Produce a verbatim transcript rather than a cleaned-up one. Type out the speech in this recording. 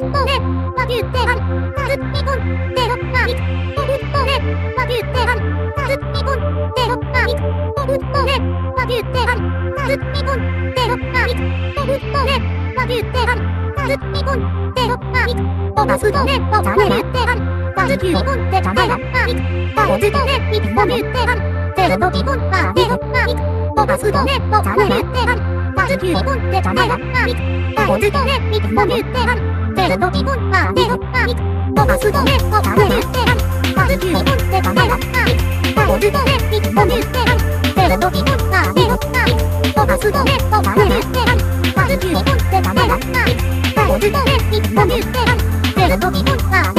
トレバビューテランカルピコンテロマリオルトレバビューテランカルピコンテロマリオルトレバビューテランカルピコンテロマリオルトレバビューテランカルピコンテロマリオマストレバビューテランカルピコンテロマリカオズトレミバビューテランテロピコンマテロマリオマストレバビューテランカルピコンテロマリカオズトレミバビューテランテロピコンマテロマリオマストレバビューテランカルピコンテロマリカオズトレミバビューテランテロピコンマテロマリオマストレバビューテランカルピコンテロマリカオズトレミバビューテランテロピコンマ